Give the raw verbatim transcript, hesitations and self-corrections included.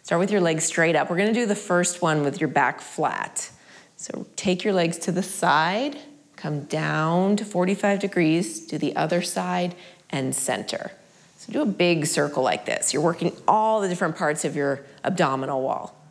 Start with your legs straight up. We're gonna do the first one with your back flat. So take your legs to the side, come down to forty-five degrees, do the other side, and center. So do a big circle like this. You're working all the different parts of your abdominal wall.